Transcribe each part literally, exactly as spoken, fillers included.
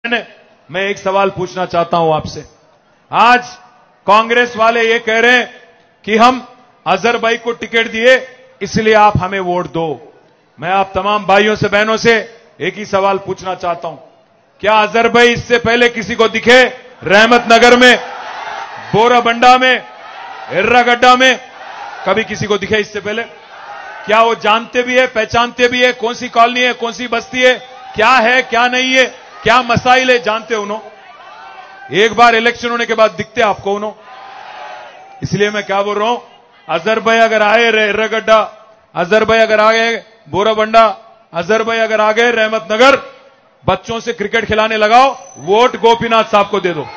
मैं एक सवाल पूछना चाहता हूं आपसे। आज कांग्रेस वाले ये कह रहे हैं कि हम अजहर भाई को टिकट दिए इसलिए आप हमें वोट दो। मैं आप तमाम भाइयों से बहनों से एक ही सवाल पूछना चाहता हूं, क्या अजहर भाई इससे पहले किसी को दिखे? रहमत नगर में, बोराबंडा में, एर्रागड्डा में कभी किसी को दिखे इससे पहले? क्या वो जानते भी है, पहचानते भी है कौन सी कॉलोनी है, कौन सी बस्ती है, क्या है क्या नहीं है, क्या मसाइल है, जानते उन्होंने? एक बार इलेक्शन होने के बाद दिखते आपको उन्होंने। इसलिए मैं क्या बोल रहा हूं, अजहर भाई अगर आए एर्रागड्डा, अजहर भाई अगर आ गए बोराबंडा, अजहर भाई अगर आ गए रहमत नगर, बच्चों से क्रिकेट खिलाने लगाओ, वोट गोपीनाथ साहब को दे दो।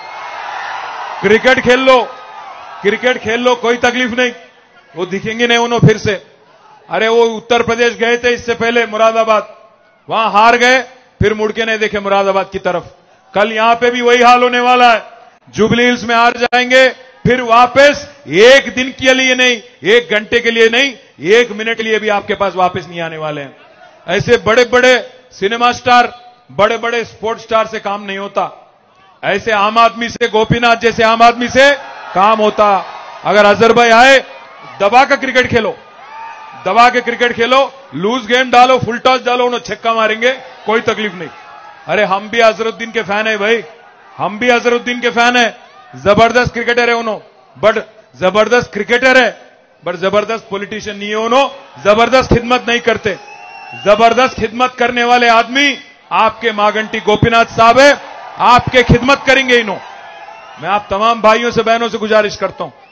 क्रिकेट खेल लो, क्रिकेट खेल लो, कोई तकलीफ नहीं, वो दिखेंगे नहीं उन्होंने फिर से। अरे वो उत्तर प्रदेश गए थे इससे पहले मुरादाबाद, वहां हार गए, फिर मुड़ के नहीं देखे मुरादाबाद की तरफ। कल यहां पे भी वही हाल होने वाला है, जुबली हिल्स में हार जाएंगे, फिर वापस एक दिन के लिए नहीं, एक घंटे के लिए नहीं, एक मिनट के लिए भी आपके पास वापस नहीं आने वाले हैं। ऐसे बड़े बड़े सिनेमा स्टार, बड़े बड़े स्पोर्ट्स स्टार से काम नहीं होता, ऐसे आम आदमी से, गोपीनाथ जैसे आम आदमी से काम होता। अगर अजहर भाई आए, दबा का क्रिकेट खेलो, दबा के क्रिकेट खेलो, लूज गेम डालो, फुल टॉस डालो, उन्हें छक्का मारेंगे, कोई तकलीफ नहीं। अरे हम भी अजहरुद्दीन के फैन है भाई, हम भी अजहरुद्दीन के फैन है, जबरदस्त क्रिकेटर है उन्होंने, बट जबरदस्त क्रिकेटर है, बट जबरदस्त पॉलिटिशियन नहीं है उन्होंने, जबरदस्त खिदमत नहीं करते। जबरदस्त खिदमत करने वाले आदमी आपके मागंटी गोपीनाथ साहब है, आपके खिदमत करेंगे इन्हों। मैं आप तमाम भाइयों से बहनों से गुजारिश करता हूं,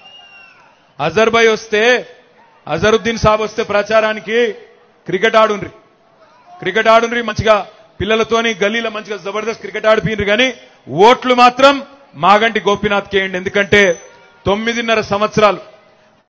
अजहर भाई वस्ते అజరుద్దీన్ సాబ్ వస్తే ప్రచారానికి క్రికెట్ ఆడుండ్రి క్రికెట్ ఆడుండ్రి మంచిగా పిల్లలతోని గల్లీలో మంచిగా జబర్దస్త్ క్రికెట్ ఆడిపోయిండ్రు కానీ ఓట్లు మాత్రం మాగంటి గోపీనాథ్ కేయండి. ఎందుకంటే తొమ్మిదిన్నర సంవత్సరాలు